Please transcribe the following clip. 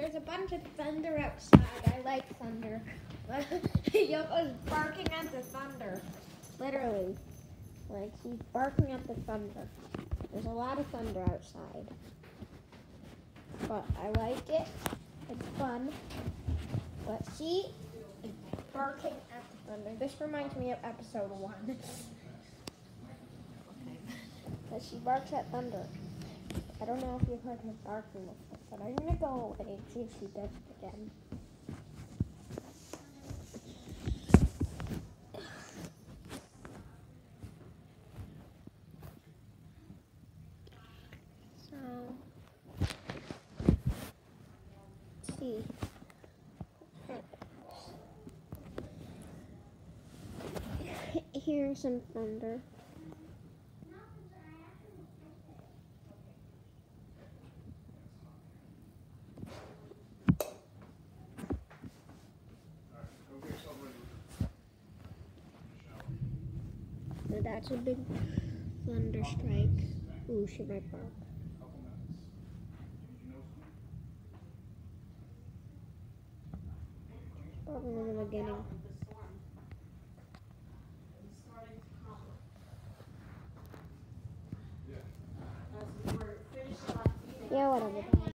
there's a bunch of thunder outside. I like thunder. Yoko's barking at the thunder. Literally. Like, he's barking at the thunder. There's a lot of thunder outside. But I like it. It's fun. But she is barking at the thunder. This reminds me of episode 1. But she barks at thunder. I don't know if you've heard her barking before, but I'm going to go away and see if she does it again. See. Here's some thunder. So that's a big thunder strike. Ooh, she might bark. Barking in the beginning. Yeah, whatever.